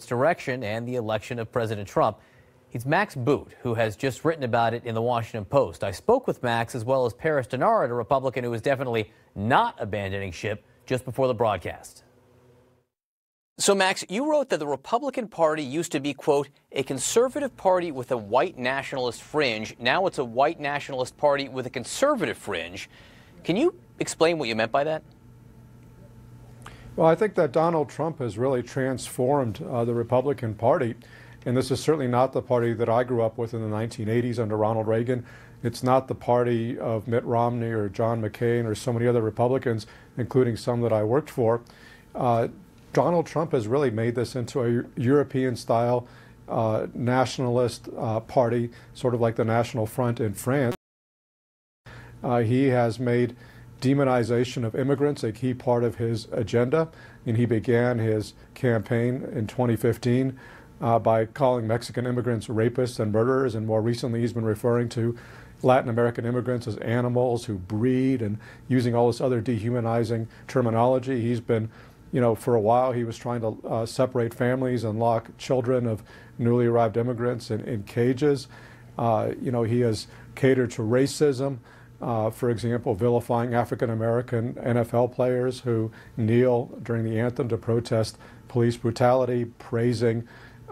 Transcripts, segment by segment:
its direction and the election of President Trump. He's Max Boot, who has just written about it in the Washington Post. I spoke with Max as well as Paris Dennard, a Republican who is definitely not abandoning ship, just before the broadcast. So, Max, you wrote that the Republican Party used to be, quote, a conservative party with a white nationalist fringe. Now it's a white nationalist party with a conservative fringe. Can you explain what you meant by that? Well, I think that Donald Trump has really transformed the Republican Party. And this is certainly not the party that I grew up with in the 1980s under Ronald Reagan. It's not the party of Mitt Romney or John McCain or so many other Republicans, including some that I worked for. Donald Trump has really made this into a European-style nationalist party, sort of like the National Front in France. He has made demonization of immigrants a key part of his agenda, and he began his campaign in 2015 by calling Mexican immigrants rapists and murderers, and more recently he's been referring to Latin American immigrants as animals who breed and using all this other dehumanizing terminology. He's been, you know, for a while he was trying to separate families and lock children of newly arrived immigrants in cages. You know, he has catered to racism. For example, vilifying African-American NFL players who kneel during the anthem to protest police brutality, praising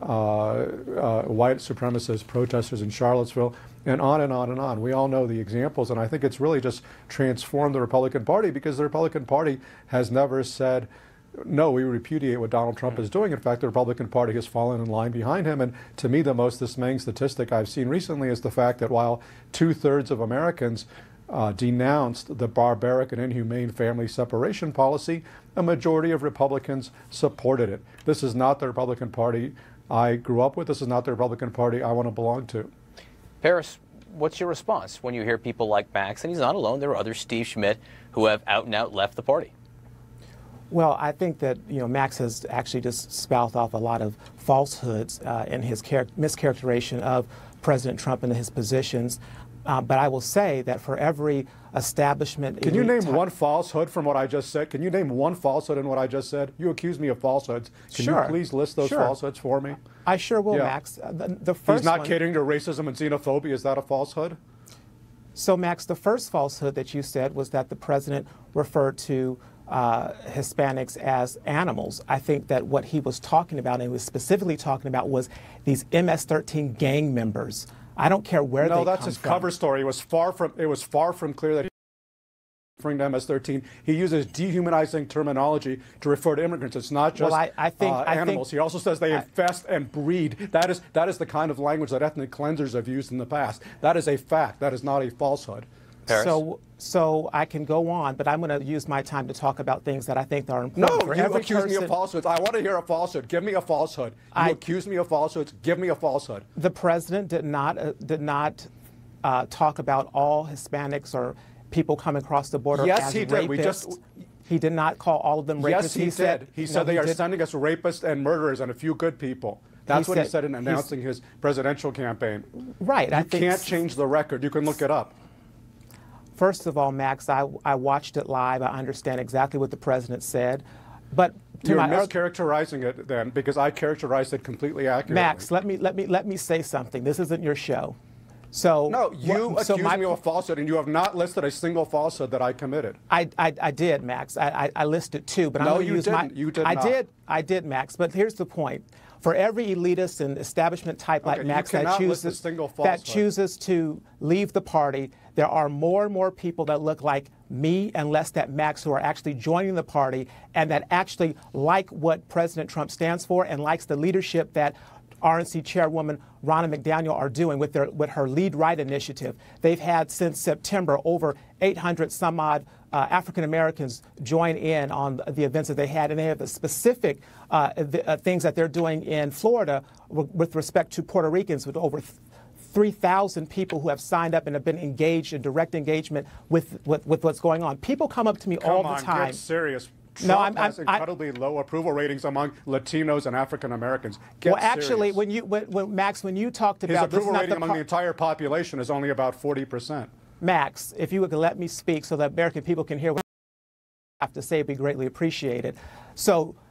white supremacist protesters in Charlottesville, and on and on and on. We all know the examples, and I think it's really just transformed the Republican Party, because the Republican Party has never said, no, we repudiate what Donald Trump is doing. In fact, the Republican Party has fallen in line behind him. And to me, the most dismaying statistic I've seen recently is the fact that while 2/3 of Americans denounced the barbaric and inhumane family separation policy, a majority of Republicans supported it. This is not the Republican Party I grew up with. This is not the Republican Party I want to belong to. Paris, what's your response when you hear people like Max, and he's not alone, there are others, Steve Schmidt, who have out and out left the party? Well, I think that, you know, Max has actually just spouthed off a lot of falsehoods in his mischaracterization of President Trump and his positions. But I will say that for every establishment... Can you name one falsehood from what I just said? Can you name one falsehood in what I just said? You accuse me of falsehoods. Can you please list those falsehoods for me? I sure will, Max. The first He's not catering to racism and xenophobia. Is that a falsehood? So, Max, the first falsehood that you said was that the president referred to Hispanics as animals. I think that what he was talking about, and he was specifically talking about, was these MS-13 gang members. I don't care where they come from. No, that's his cover story. It was far from clear that he was referring to MS-13. He uses dehumanizing terminology to refer to immigrants. It's not just animals. He also says they infest and breed. That is the kind of language that ethnic cleansers have used in the past. That is a fact. That is not a falsehood. So I can go on, but I'm going to use my time to talk about things that I think are important. No, you accuse me of falsehoods. I want to hear a falsehood. Give me a falsehood. You accuse me of falsehoods. Give me a falsehood. The president did not talk about all Hispanics or people coming across the border as rapists. He did not call all of them rapists. Yes, he did. He said they are sending us rapists and murderers and a few good people. That's what he said in announcing his presidential campaign. Right. You can't change the record. You can look it up. First of all, Max, I watched it live. I understand exactly what the president said. But you're mischaracterizing it then, because I characterized it completely accurately. Max, let me say something. This isn't your show. So no, you accused me of a falsehood, and you have not listed a single falsehood that I committed. I did, Max. I listed two, but no, I'm going to use my. You did not. I did, Max. But here's the point: for every elitist and establishment type like Max that chooses to leave the party, there are more and more people that look like me and less that Max who are actually joining the party and that actually like what President Trump stands for and likes the leadership that RNC Chairwoman Ronna McDaniel are doing with her Lead Right initiative. They've had since September over 800 some odd African Americans join in on the events that they had, and they have the specific things that they're doing in Florida with respect to Puerto Ricans, with over 3,000 people who have signed up and have been engaged in direct engagement with what's going on. People come up to me all the time. Get serious. Trump has incredibly low approval ratings among Latinos and African Americans. Well, actually, Max, when you talked about his approval rating among the entire population is only about 40%. Max, if you would let me speak so that American people can hear what I have to say, it'd be greatly appreciated. So,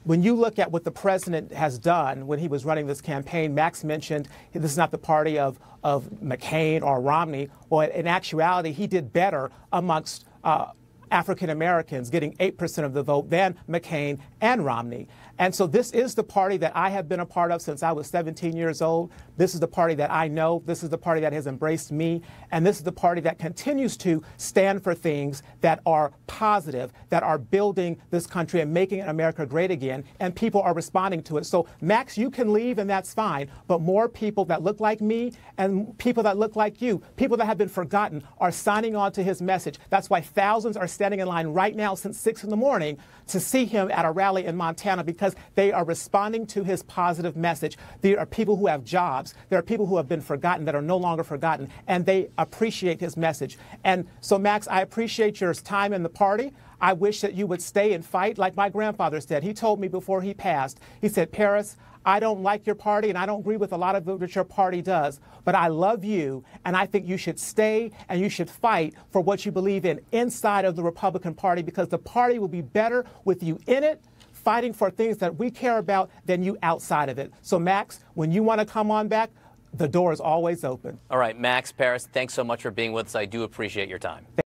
when you look at what the president has done when he was running this campaign, Max mentioned this is not the party of McCain or Romney. Well, in actuality, he did better amongst African Americans, getting 8% of the vote than McCain and Romney. And so this is the party that I have been a part of since I was 17 years old. This is the party that I know. This is the party that has embraced me. And this is the party that continues to stand for things that are positive, that are building this country and making America great again. And people are responding to it. So, Max, you can leave and that's fine. But more people that look like me and people that look like you, people that have been forgotten, are signing on to his message. That's why thousands are standing in line right now since 6 in the morning to see him at a rally in Montana, because they are responding to his positive message. There are people who have jobs. There are people who have been forgotten that are no longer forgotten, and they appreciate his message. And so, Max, I appreciate your time in the party. I wish that you would stay and fight like my grandfather said. He told me before he passed, he said, Paris, I don't like your party, and I don't agree with a lot of what your party does, but I love you, and I think you should stay and you should fight for what you believe in inside of the Republican Party, because the party will be better with you in it, fighting for things that we care about, than you outside of it. So, Max, when you want to come on back, the door is always open. All right, Max, Paris, thanks so much for being with us. I do appreciate your time.